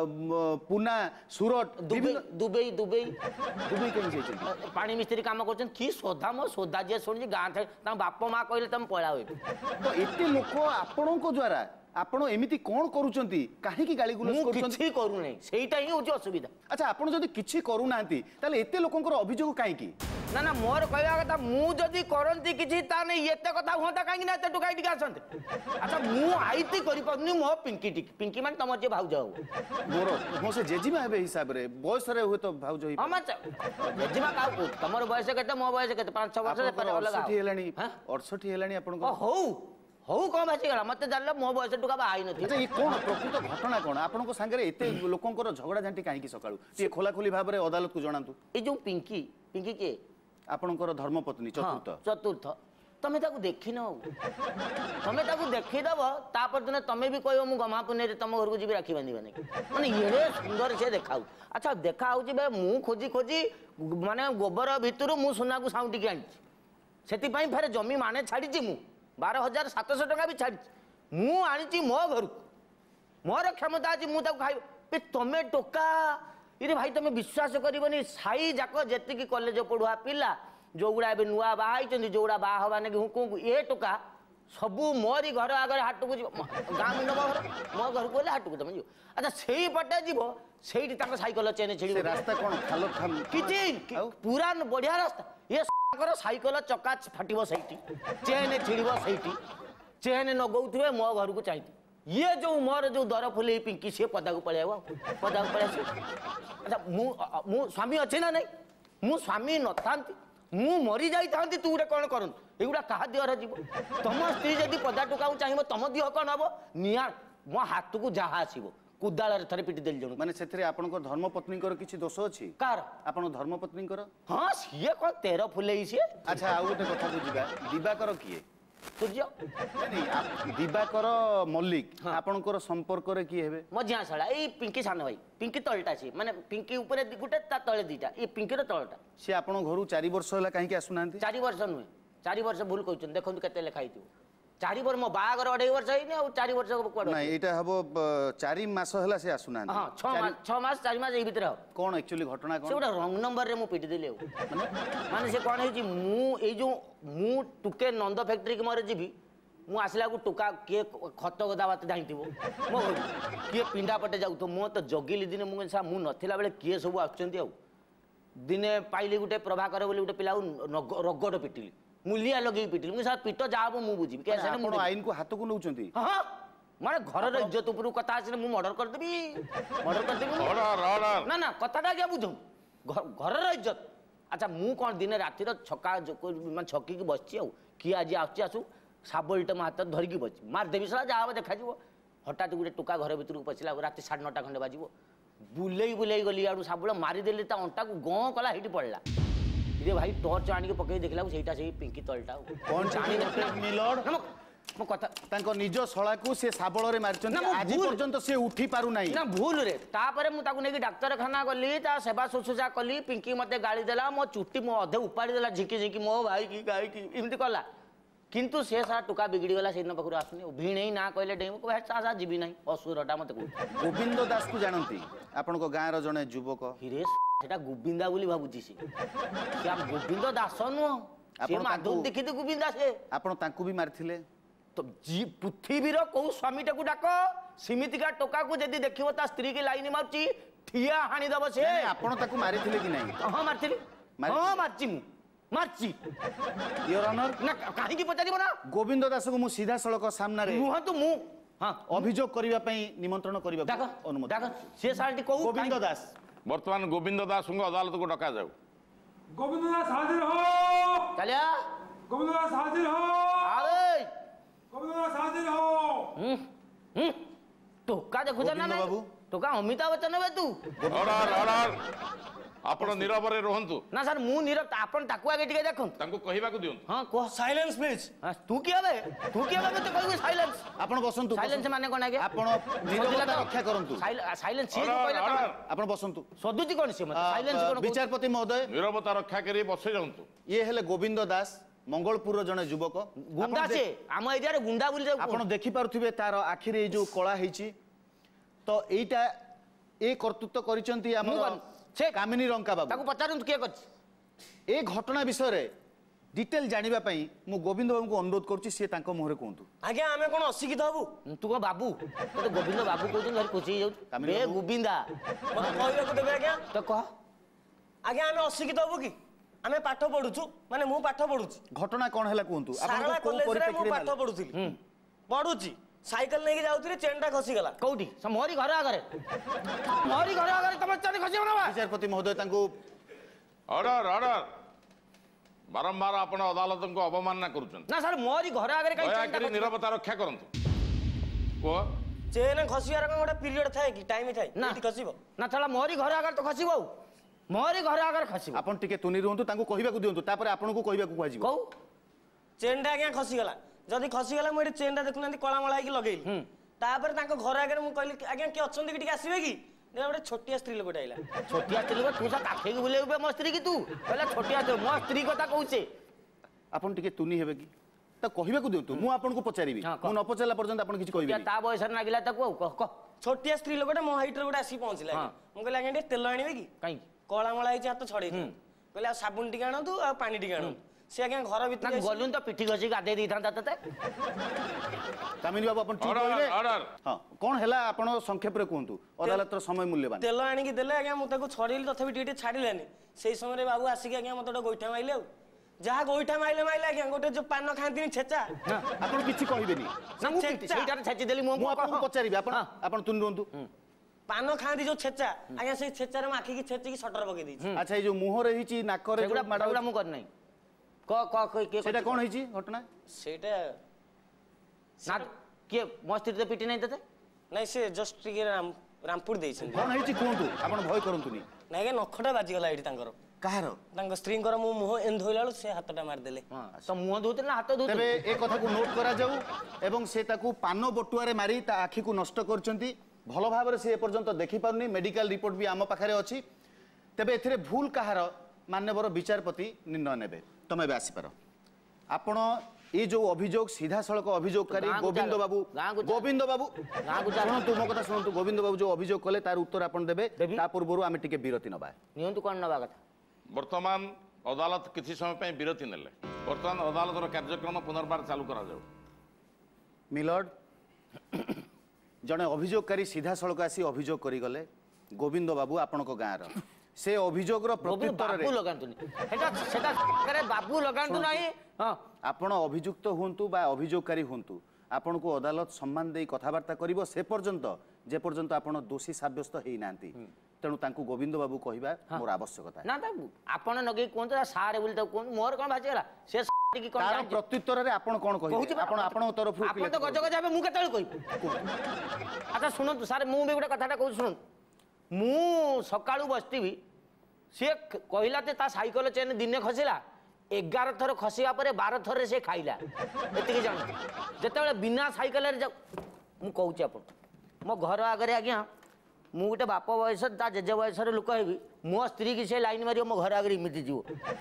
B: Pune Surat
E: Dubai Dubai Dubai
B: Dubai केन जेचंती
E: पानी मिस्त्री काम करछन की सोधा मो सोधा जे सुनि गाँ थे ता बाप मां कहले तम पळा होई
B: तो एते लोक आपणको द्वारा आपण एमिति कोन करूचंती काहे की गाली गुलज
E: मु
B: करूचंती
E: किछि करू नै सेइटा ही होची असुविधा
B: अच्छा आपण जदी किछि करू नांती ताले एते लोकंकर अभियोग काहे की
E: ना ना मोर कहवा कथा मु जदी करंती किछि ता नै एते कथा होता काहे ना एते टुकाई टिका आसंते अच्छा मु आईती करि पनी मो पिंकी टिक पिंकी मान तमर जे भाउज हो
B: मोर मो से जेजिमा हेबे हिसाब रे बयस रे हुए तो भाउज होई
E: हम जेजिमा का को तमर बयस केते मो बयस केते पाँच छह वर्ष से पर अलग
B: अड़सठ हेलानी अड़सठ हेलानी आपण
E: ओ हो हो कौन बाची गला मते जानले मो बयस टुका बा आई नथि
B: अच्छा ये कोन प्रकृत घटना कोन आपण को संगे एते लोकंकर झगड़ा झांटी काहे की सकाळू ती खोला खोली भाव रे अदालत को जणांतु
E: ए जो पिंकी पिंकी के
B: आपणकर धर्मपत्नी चतुर्थ
E: चतुर्थ तमे ताकू देखि न तमे ताकू देखि दब तापर दिन तमे भी कहबो मु गमा पुने रे तम घर को जीबी राखी बांधी बने माने येडे सुंदर से देखाउ अच्छा देखा आउची बे मु खोजी खोजी माने गोबर भितरु मु सोना को साउंटी के आनी सेति पई फेरे जमी माने छाडी छि मु बारह हजार सात सौ टका भी छाड़ी मु आनी मो घर मोर क्षमता अच्छी मुझे खाई तमें टोका ये भाई तुम विश्वास करनी साई जाक जी कॉलेज पढ़ुआ पिला जो गुड़ा ए नुआ बाहर जो गुड़ा बाहा हवा नहीं हुँ ये टोका सबू मोरी घर आगे हाट को गाँ मुंड मो घर मो घर को हाट को तुम जीव अच्छा से पटे जीव से सैकल चेन छिड़ी
B: रास्ता कौन खाल खाल
E: कि पूरा बढ़िया रास्ता ये सैकल चका फाटो से चेन छिड़ से चेन नगौथे मो घर को चाहिए ये जो मोर जो दर फुले पिंकी सी पदा को पलैब पदा को पलैस अच्छा मु स्वामी अच्छे ना नहीं मु स्वामी न था मु मरी जाई था तू गोटे कौन कर एगुड़ा क्या देहर जीव तुम स्त्री जदि पदा टोका चाहिए तुम देह कौन हम निआ मो हाथ को जहाँ आसो कुदाल थे पिटी देली जन
B: माने से आपन धर्मपत्नी किसी दोष अच्छी
E: कार
B: आपन धर्मपत्नी
E: हाँ सी कौन तेर फुले सी
B: अच्छा आउ गोटे कथा बुझा दिवाकर किए
E: सूर्य
B: दिवाकर मल्लिक आपनकर संपर्क रे की हेबे
E: मझिया शाला ए पिंकी सान भाई पिंकी तळटा सी माने पिंकी ऊपर गुटे ता तळे दीटा ए पिंकी रो तळटा
B: से आपन घरु चार वर्ष होला काहे के आसुनांती
E: चार वर्ष नुहे चार वर्ष भूल कहउछन देखंतु केते लेखा हितु चार वर्ष मो बागर अढाई वर्ष हेनी आ चार वर्ष कोड
B: नै एटा हबो चार मास होला से आसुनांती
E: हां छह मास छह मास चार मास ए भीतर
B: कोन एक्चुअली घटना कोन
E: सेटा रंग नंबर रे मु पिटी देले माने माने से कोन हेजी मु ए जो मु टुके नंद फैक्ट्री के मारे जीबी मु आसला को टुका के खत गदा बात जाइतिबो मो के पिंडा पटे जाउ तो मो तो जगिली दिन मु सा मु नथिला बेले के सब आछंती आ दिने पाइली गुटे प्रभाकर बोली गुटे पिला रगड़ पिटिली मूलिया लगे पिटिली मु सा पिट जाबो मु बुझी के से
B: आपण आइन को हाथ को नउचंती
E: हां माने घर रे इज्जत ऊपर कथा आछने मु मर्डर कर देबी मर्डर कर देबी
C: ऑर्डर ऑर्डर
E: ना ना कथाटा क्या बुझू घर रे इज्जत अच्छा मु कोन दिन राती रो छक्का माने छक्की की बसची आ कि आज आछी आसु साबलटा मो हाथ धरिकी बची मार देवी साला जा देखा हठात गोटे टोका घर भर पशिला रात साढ़े नौटा खंडे बाजो बुले बुले गली आड़ू साबुल मारिदेली अंटा को गं कला हेटी पड़ला रे भाई टर्च आनिक पकई देखला सेटा से पिंकी तलटा
B: कौन जानी मिलड
E: मो कथा
B: तांको निज शला को से साबल रे मारचंती आज पर्यंत से उठी पारु नाही
E: ना भूल रे तापरे मु ताकू नेकी डाक्तरखाना गली ता सेवा शुश्रूषा कली पिंकी मते गाली देला मो चुट्टी मो अधे उपाड़ी देला झिकी झिकी मो भाई की गाई की इमती कला किंतु से सारा टुका बिगड़ी गला सेदिन पाखु आसुनी भिणे ना कहले डेम को सा सा जीवी नाही असुरटा मते को
B: गोविंद दास को जानती आपण को गाँ रो जने युवक
E: हिरे सेटा गोविंदा बोली भाबुची से क्या गोविंद दास नु से माधव देखिते गोविंदा से
B: आपण तांकू भी मारथिले
E: तो जी पृथ्वीर को स्वामीटा को डाक सीमितिका टोका को जदी देखिबो ता स्त्री के लाइन मारची ठिया हानि दबो से
B: आपण ताकू मारिथिले कि नाही
E: हां मारथिली हां मारची मु मारची
B: योर ऑनर
E: ना काहे की पचारिबो ना
B: गोविंद दास को मु सीधा सड़क सामना रे
E: मुह तो मु हां
B: अभियोग करिवा पई निमंत्रण करिवा
E: डाक
B: अनुमति
E: डाक से सालटी को
B: गोविंद दास
C: वर्तमान गोविंद दास को अदालत को डका जाऊ
D: गोविंद दास हाजिर हो
E: चलिया
D: गोविंद दास हाजिर हो
E: आवे
D: गोविंद दास हाजिर हो
E: हम्म हम्म टोका देखु ना
B: गोविंद बाबू
E: टोका अमिताभ बच्चन बे तू
C: ଅର୍ଡର ଅର୍ଡର ଆପଣ ନିରବରେ ରୁହନ୍ତୁ
E: ना सर मु नीरव आपण ताकू आगे टिके देखन
C: ତାଙ୍କୁ କହିବାକୁ ଦିଅନ୍ତୁ
E: हां को
F: ସାଇଲେନ୍ସ ପ୍ଲିଜ।
E: तू किया बे तू किया बे मते कहू साइलेंस
B: ଆପଣ ବସନ୍ତୁ
E: साइलेंस माने कोन आगे
B: ଆପଣ ନିରବତା ରକ୍ଷା କରନ୍ତୁ
E: साइलेंस सी
C: ଅର୍ଡର
E: कहला
C: ଅର୍ଡର
B: ଆପଣ ବସନ୍ତୁ
E: ସଦୁଚି कोन से मते साइलेंस कोन
B: ବିଚାରପତି ମହୋଦୟ
C: ନିରବତା ରକ୍ଷା କରି ବସେଇ ଯାଆନ୍ତୁ
B: ଇଏ ହେଲେ ଗୋବିନ୍ଦ ଦାସ ମଙ୍ଗଳପୁରର ଜଣେ ଯୁବକ
E: गुंडा
B: ଆପଣ
E: से
B: ଦେ-
E: हम एरिया रे गुंडा बोली जाऊ
B: ଆପଣ ଦେଖିପାରୁଥିବେ ତାର ଆଖିରେ ଏଇ ଯୋଉ କଳା ହେଇଛି ତ ଏଇଟା ଏ କର୍ତ୍ତୃତ୍ୱ କରିଛନ୍ତି
E: ମୁଁ
B: ଆମର
E: କଣ- ସେ
B: କାମିନୀ ରଙ୍କା ବାବୁ
E: ताकू पचारन तू के करछ
B: ଏ ଘଟଣା ବିଷୟରେ ଡିଟେଲ ଜାଣିବା ପାଇଁ ମୁଁ ଗୋବିନ୍ଦ ବାବୁଙ୍କୁ ଅନୁରୋଧ କରୁଛି ସିଏ ତାଙ୍କ ମୁହଁରେ କୁହନ୍ତୁ
F: ଆଜ୍ଞା ଆମେ କଣ ଅଶିକ୍ଷିତ ହବୁ?
E: तू को बाबू तो गोविंद बाबू कहउछ भारी खुशी जाऊ
B: कामिनी
E: बे
B: बाबू।
E: गोविंदा
F: ମତେ କହିବାକୁ ଦେବେ ଆଜ୍ଞା?
E: तो कह
F: ଆଜ୍ଞା ଆମେ ଅଶିକ୍ଷିତ ହବୁ କି? ଆମେ ପାଠ ପଢୁଛୁ ମାନେ ମୁଁ ପାଠ ପଢୁଛି
B: ଘଟଣା କ'ଣ ହେଲା କୁହନ୍ତୁ
F: ସାରଳା
B: ଆପଣଙ୍କୁ କୋଉ
F: କଲେଜରେ ମୁଁ
B: ପରିପ୍ରେକ୍ଷୀରେ
F: ପାଠ
B: ନେଲା?
F: ପଢୁଥିଲି ପଢୁଛି ସାଇକେଲ ନେଇକି ଯାଉଥିଲି ଚେନଟା ଖସିଗଲା।
E: कौटी सब मोरी घर आगरे मोरी घर आगरे तम चने खसी बना
B: ବିଚାରପତି ମହୋଦୟ ତାଙ୍କୁ
C: ଅର୍ଡର ଅର୍ଡର ବାରମ୍ବାର ଆପଣ ଅଦାଲତଙ୍କୁ ଅବମାନନା କରୁଛନ୍ତି
E: ना सर मोरी घर आगरे कहीं
C: ଦୟାକରି ନିରବତା ରକ୍ଷା କରନ୍ତୁ କୁହ
F: ଚେନ ଖସିବାର କଣ ଗୋଟେ ପିରିୟଡ ଥାଏ କି ଟାଇମ ଥାଏ
E: ନା
F: ଏଠି ଖସିବ?
E: ना थला मोरी घर आगरे तो खसीब आउ मोरी घर आगरे खसीब
B: ଆପଣ ଟିକେ ତୁନି ରୁହନ୍ତୁ ତାଙ୍କୁ କହିବାକୁ ଦିଅନ୍ତୁ ତାପରେ ଆପଣଙ୍କୁ କହିବାକୁ କୁହାଯିବ
E: कहू
F: ଚେନଟା ଆଜ୍ଞା ଖସିଗଲା ଯଦି ଖସିଗଲା ମୁଁ ଏଠି ଚେନଟା ଦେଖୁନାହାନ୍ତି କଳା ମଳା ହେଇକି ଲଗେଇଲି ତାପରେ ତାଙ୍କ ଘର ଆଗରେ ମୁଁ କହିଲି ଆଜ୍ଞା କିଏ ଅଛନ୍ତି କି ଟିକେ ଆସିବେ କି ଦେଖିଲା ଗୋଟେ ଛୋଟିଆ ସ୍ତ୍ରୀ ଲୋକଟା ଆଇଲା
E: छोटिया स्त्री को तू सा काठे की बुले बे मो स्त्री की तू पहले छोटिया तो मो स्त्री कथा कहूचे
B: ଆପଣ ଟିକେ ତୁନି ହେବେ କି ତ କହିବାକୁ ଦିଅନ୍ତୁ ମୁଁ ଆପଣଙ୍କୁ ପଚାରିବି
E: ହଁ, କହ।
B: ମୁଁ ନ ପଚାରିଲା ପର୍ଯ୍ୟନ୍ତ ଆପଣ କିଛି
E: छोटिया
B: କହିବେନି
E: ता बयस नागिला ताको आउ कह कह
F: ଛୋଟିଆ ସ୍ତ୍ରୀ ଲୋକଟା ମୋ ହାଇଟରେ ଗୋଟେ ଆସିକି ପହଞ୍ଚିଲା ଆଜ୍ଞା। ମୁଁ କହିଲି ଆଜ୍ଞା ଟିକେ ତେଲ ଆଣିବେ କି
E: କାଇଁ
F: କଳା ମଳା ହେଇଛି ହାତ ଛଡେଇ କହିଲେ ଆଉ ସାବୁନ ଟିକେ ଆଣନ୍ତୁ ଆଉ ପାଣି ଟିକେ ଆଣନ୍ତୁ ସେ ଆଜ୍ଞା ଘର
E: ना
F: ଭିତରେ ଆସି-
E: गलुन तो पिठी घसी गादे दी था तते
B: କାମିନୀ ବାବୁ ଆପଣ ଚୁପ୍
C: ଅର୍ଡର
B: ରହିବେ
C: ଅର୍ଡର
B: ହଁ କ'ଣ ହେଲା ଆପଣ ସଂକ୍ଷେପରେ କୁହନ୍ତୁ ଅଦାଲତର ସମୟ ମୂଲ୍ୟବାନ
F: ତେଲ ଆଣିକି ଦେଲେ ଆଜ୍ଞା ମୁଁ ତାକୁ ଛଡେଇଲି ତଥାପି ଟିକେ ଟିକେ ଛାଡ଼ିଲାନି ସେଇ ସମୟରେ ବାବୁ ଆସିକି ଆଜ୍ଞା ମତେ ଗୋଟେ ଗୋଇଠା ମାଇଲେ ଆଉ ଯାହା ଗୋଇଠା ମାଇଲେ ମାଇଲେ ଆଜ୍ଞା ଗୋଟେ ଯୋଉ ପାନ ଖାଆନ୍ତିନି ଛେଚା
B: ଆପଣ କିଛି କହିବେନି
E: ना मु
F: छेचा।
E: सेटा छाची देली मो
B: ମୁଁ ଆପଣଙ୍କୁ ପଚାରିବି ଆପଣ ଆପଣ ତୁନି ରୁହନ୍ତୁ
F: ପାନ ଖାଆନ୍ତି ଯୋଉ ଛେଚା ଆଜ୍ଞା ସେଇ ଛେଚାରେ ମୁଁ ଆଖିକି ଛେଚିକି ସଟର ପକେଇ ଦେଇଛି
B: ଆଚ୍ଛା ଏଇ ଯୋଉ ମୁହଁରେ ହେଇଛି ନାକରେ
E: ସେଗୁଡା
B: ଯୋଉ ମାଡ଼
E: ସେଗୁଡା ମୁ कर नाही क क के
B: ସେଇଟା କ'ଣ ହେଇଛି ଘଟଣା
F: ସେଇଟା
E: ना के मो स्त्री तो पिटी नाही तते
F: ନାଇଁ ସେ ଜଷ୍ଟ ଟିକେ ରାମ- ରାମପୁର ଦେଇଛନ୍ତି
B: କ'ଣ ହେଇଛି କୁହନ୍ତୁ ଆପଣ ଭୟ କରନ୍ତୁନି
F: ନାଇଁ ଆଜ୍ଞା ନଖଟା ବାଜିଗଲା ଏଇଠି ତାଙ୍କର
B: କାହାର
F: ତାଙ୍କ ସ୍ତ୍ରୀଙ୍କର ମୁଁ ମୁହଁ ଏମିତି ଧୋଇଲା ବେଳୁ ସେ ହାତଟା ମାରିଦେଲେ
E: हां तो मुंह धोते ना हाथ धोते
B: ତେବେ ଏ କଥାକୁ ନୋଟ୍ କରାଯାଉ ଏବଂ ସେ ତାକୁ ପାନ ବଟୁଆରେ ମାରି ତା ଆଖିକୁ ନଷ୍ଟ କରିଛନ୍ତି ଭଲ ଭାବରେ ସେ ଏପର୍ଯ୍ୟନ୍ତ ଦେଖିପାରୁନି ମେଡିକାଲ ରିପୋର୍ଟ ବି ଆମ ପାଖରେ ଅଛି ତେବେ ଏଥିରେ ଭୁଲ କାହାର ମାନ୍ୟବର ବିଚାରପତି ନିର୍ଣ୍ଣୟ ନେବେ ତମେ ଏବେ ଆସିପାର ଆପଣ ଏଇ ଯୋଉ ଅଭିଯୋଗ ସିଧାସଳଖ ଅଭିଯୋଗକାରୀ
E: ଗାଁକୁ
B: ଗୋବିନ୍ଦ
E: ଚାଲ।
B: ବାବୁ
E: ଗାଁକୁ ଚାଲ।
B: ଗୋବିନ୍ଦ ବାବୁ
E: ଗାଁକୁ ଚାଲ।
B: ଶୁଣନ୍ତୁ ମୋ କଥା ଶୁଣନ୍ତୁ ଗୋବିନ୍ଦ ବାବୁ ଯୋଉ ଅଭିଯୋଗ କଲେ ତାର ଉତ୍ତର ଆପଣ ଦେବେ
E: ଦେବି।
B: ତା ପୂର୍ବରୁ ଆମେ ଟିକେ ବିରତି ନେବା
E: नियंतु कोन नबा कथा
C: ବର୍ତ୍ତମାନ ଅଦାଲତ କିଛି ସମୟ ପାଇଁ ବିରତି ନେଲେ ବର୍ତ୍ତମାନ ଅଦାଲତର କାର୍ଯ୍ୟକ୍ରମ ପୁନର୍ବାର ଚାଲୁ କରାଯାଉ
B: ମିଲର୍ଡ ଜଣେ ଅଭିଯୋଗକାରୀ ସିଧାସଳଖ ଆସି ଅଭିଯୋଗ କରିଗଲେ ଗୋବିନ୍ଦ ବାବୁ ଆପଣଙ୍କ ଗାଁର ସେ ଅଭିଯୋଗର
E: गोविंद
B: ପ୍ରତ୍ୟୁତ୍ତରରେ
E: बाबू लगांतुनी सेटा सेटा करे बाबू लगांतु नाही हां
B: ଆପଣ ଅଭିଯୁକ୍ତ ହୁଅନ୍ତୁ ବା ଅଭିଯୋଗକାରୀ ହୁଅନ୍ତୁ ଆପଣଙ୍କୁ ଅଦାଲତ ସମ୍ମାନ ଦେଇ କଥାବାର୍ତ୍ତା କରିବ ସେ ପର୍ଯ୍ୟନ୍ତ ଯେ ପର୍ଯ୍ୟନ୍ତ ଆପଣ ଦୋଷୀ ସାବ୍ୟସ୍ତ ହେଇନାହାନ୍ତି ତେଣୁ ତାଙ୍କୁ ଗୋବିନ୍ଦ ବାବୁ କହିବା ମୋର ଆବଶ୍ୟକତା
E: ना ता आपण नगे कोन तो सारे बोली तो कोन मोर कोन भाजी गला से की कोन
B: ତାର ପ୍ରତ୍ୟୁତ୍ତରରେ ଆପଣ କ'ଣ କହିବେ
E: କହୁଛି ବା।
B: ଆପଣ ଆପଣଙ୍କ ତରଫରୁ
E: ଆପଣ ତ ଗଜ ଗଜ ହେବେ ମୁଁ କେତେବେଳେ କହିବି ଆଚ୍ଛା ଶୁଣନ୍ତୁ ସାର୍ ମୁଁ ବି ଗୋଟେ କଥାଟା କହୁଛି ଶୁଣନ୍ତୁ ମୁଁ ସକାଳୁ ବସିଥିବି ସିଏ କହିଲା ଯେ ତା ସାଇକେଲ ଚେନ୍ ଦିନେ ଖସିଲା ଏଗାର ଥର ଖସିବା ପରେ ବାର ଥରରେ ସେ ଖାଇଲା ଏତିକି ଜାଣ ଯେତେବେଳେ ବିନା ସାଇକେଲରେ ଯାଉ ମୁଁ କହୁଛି ଆପଣ ମୋ ଘର ଆଗରେ ଆଜ୍ଞା ମୁଁ ଗୋଟେ ବାପ ବୟସ ତା ଜେଜେ ବୟସର ଲୋକ ହେବି ମୋ ସ୍ତ୍ରୀ କି ସେ ଲାଇନ୍ ମାରିବ ମୋ ଘର ଆଗରେ ଏମିତି ଯିବ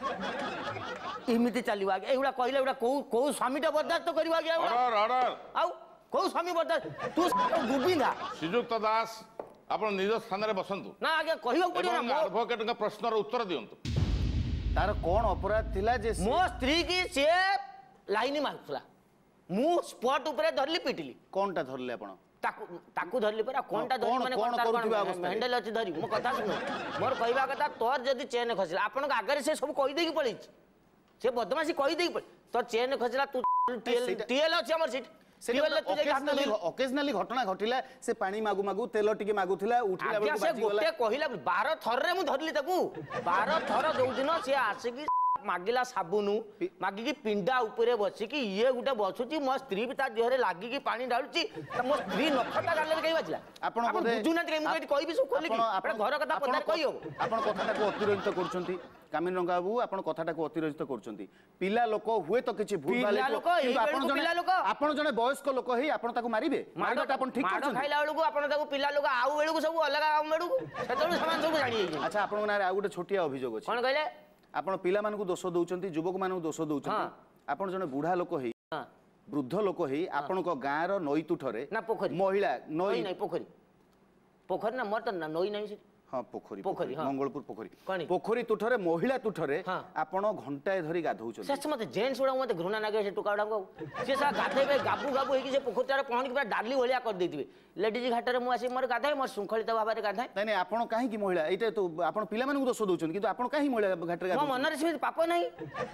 E: ଏମିତି ଚାଲିବ ଆଜ୍ଞା ଏଇଗୁଡ଼ା କହିଲେ ଏଗୁଡ଼ା କୋଉ କୋଉ ସ୍ୱାମୀଟା ବରଦାସ୍ତ କରିବ ଆଜ୍ଞା ଏଗୁଡ଼ା
C: ଅର୍ଡର ଅର୍ଡର
E: ଆଉ କୋଉ ସ୍ୱାମୀ ବରଦାସ୍ତ ତୁ ଗୁବିନ୍ଧା
C: ଶ୍ରୀଯୁକ୍ତ ଦାସ ଆପଣ ନିଜ ସ୍ଥାନରେ ବସନ୍ତୁ
E: ନା ଆଜ୍ଞା କହିବାକୁ ପଡ଼ିବ ନା
C: ଏବଂ
E: ମୋ
C: ଆଡଭୋକେଟଙ୍କ ପ୍ରଶ୍ନର ଉତ୍ତର ଦିଅନ୍ତୁ
B: ତାର କ'ଣ ଅପରାଧ ଥିଲା ଯେ ସେ-
E: ମୋ ସ୍ତ୍ରୀ କି ସିଏ ଲାଇନ୍ ମାରୁଥିଲା ମୁଁ ସ୍ପଟ ଉପରେ ଧରିଲି ପିଟିଲି
B: କ'ଣଟା ଧରିଲେ ଆପଣ
E: ତାକୁ ତାକୁ ଧରିଲି ପରା କୋଣଟା
B: ହଁ,
E: ଧରିଲି
B: କ'ଣ-
E: ମାନେ
B: କ'ଣ
E: ତାର
B: କରୁଥିବା ଅବସ୍ଥାରେ?
E: ହ୍ୟାଣ୍ଡେଲ ଅଛି ଧରି ମୋ କଥା ଶୁଣ ମୋର କହିବା କଥା ତୋର ଯଦି ଚେନ୍ ଖସିଲା ଆପଣଙ୍କ ଆଗରେ ସେ ସବୁ କହିଦେଇକି ପଳେଇଛି ସେ ବଦମାସି କହିଦେଇକି ପଳେଇ ତୋର ଚେନ୍ ଖସିଲା ତୁ
B: ସେଇଟା-
E: ଟିଏଲ ଅଛି ଆମର ସେଠି ଟିଏଲ ତୁ ଯାଇକି ହାତ ଧରିଲୁ।
B: ଅକେଜନାଲି ଘଟଣା ଘଟିଲା ସେ ପାଣି ମାଗୁ ମାଗୁ ତେଲ ଟିକେ ମାଗୁଥିଲା ଉଠିଲା
E: ଆଜ୍ଞା
B: ବେଳକୁ
E: ସେ
B: ବାଜିଗଲା
E: ଗୋଟେ କହିଲା ବାର ଥରରେ ମୁଁ ଧରିଲି ତାକୁ ବାର ଥର ଯୋଉ ଦିନ ସିଏ ଆସିକି मागिला साबुन मागिकी पिंडा उपरे बसिकी ये गोटे बसुची मो स्त्री भी ता देहरे लागिकी पानी ढालुची मो स्त्री नखटा गाले कई बाजिला
B: आपण
E: आपण
B: बोधे-
E: बुझुना के मु एठी कहबी सब खोली
B: आपण-
E: घर कथा
B: आपण-
E: पदार कहि हो
B: आपण कथाटाକୁ ଅତିରଞ୍ଜିତ କରୁଛନ୍ତି କାମିନୀ ରଙ୍ଗା ବାବୁ ଆପଣ କଥାଟାକୁ ଅତିରଞ୍ଜିତ କରୁଛନ୍ତି ପିଲା ଲୋକ ହୁଏ ତ କିଛି ଭୁଲ ଭାଲ
E: ପିଲା
B: ହେଇଥିବ,
E: ଲୋକ,
B: କିନ୍ତୁ
E: ଏଇ
B: ଆପଣ
E: ବେଳକୁ
B: ଜଣେ
E: ପିଲା ଲୋକ।
B: ଆପଣ ଜଣେ ବୟସ୍କ ଲୋକ ହେଇ ଆପଣ ତାକୁ ମାରିବେ ମାରିବାଟା ଆପଣ ଠିକ
E: ମାଡ଼
B: କରୁଛନ୍ତି
E: ଖାଇଲା ବେଳକୁ ଆପଣ ତାକୁ ପିଲା ଲୋକ ଆଉ ବେଳକୁ ସବୁ ଅଲଗା ଆମ ବେଳକୁ ସେତେବେଳକୁ ସେମାନେ ସବୁ ଜାଣି ଯାଇଛନ୍ତି
B: ଆଚ୍ଛା ଆପଣଙ୍କ ନାଁରେ ଆଉ ଗୋଟେ ଛୋଟିଆ ଅଭିଯୋଗ ଅଛି
E: କଣ କହିଲେ
B: ଆପଣ ପିଲାମାନଙ୍କୁ ଦୋଷ ଦଉଛନ୍ତି ଯୁବକମାନଙ୍କୁ ଦୋଷ ଦଉଛନ୍ତି
E: ହଁ।
B: ଆପଣ ଜଣେ ବୁଢା ଲୋକ ହେଇ
E: ହଁ
B: ବୃଦ୍ଧ ଲୋକ ହେଇ ଆପଣଙ୍କ ଗାଁର ନଈ ତୁଠରେ
E: ନା ପୋଖରୀ
B: ମହିଳା
E: ନଈ
B: ନଈ
E: ନାହିଁ ପୋଖରୀ ପୋଖରୀ ନା ମୋର ତ ନା ନଈ ନାହିଁ ସେଠି
B: ହଁ ପୋଖରୀ
E: ପୋଖରୀ, ହଁ।
B: ମଙ୍ଗଳପୁର ପୋଖରୀ
E: କଣି?
B: ପୋଖରୀ ତୁଠରେ ମହିଳା ତୁଠରେ
E: ହଁ।
B: ଆପଣ ଘଣ୍ଟାଏ ଧରି ଗାଧଉଛନ୍ତି
E: ସେ ମତେ ଜେଣ୍ଟସ ଗୁଡା ମତେ ଘୃଣା ଲାଗେ ସେ ଟୋକା ଗୁଡାକୁ ସେ ସାରା ଗାଧେଇବେ ଗାବୁ ଗାବୁ ହେଇକି ସେ ପୋଖରୀଟାରେ ପହଞ୍ଚିକି ପୁରା ଡାଲି ଭଳିଆ କରିଦେଇଥିବେ ଲେଡିଜ ଘାଟରେ ମୁଁ ଆସି ମୋର ଗାଧାଏ ମୋର ଶୃଙ୍ଖଳିତ ଭାବରେ ଗାଧାଏ
B: ନାଇଁ ନାଇଁ ଆପଣ କାହିଁକି ମହିଳା ଏଇଟା ତ ଆପଣ ପିଲାମାନଙ୍କୁ ଦୋଷ ଦଉଛନ୍ତି କିନ୍ତୁ ଆପଣ କାହିଁକି ମହିଳା ଘାଟରେ
E: ମୋ
B: ଗାଧଉଛନ୍ତି
E: ମନରେ ସେମିତି ପାପ ନାହିଁ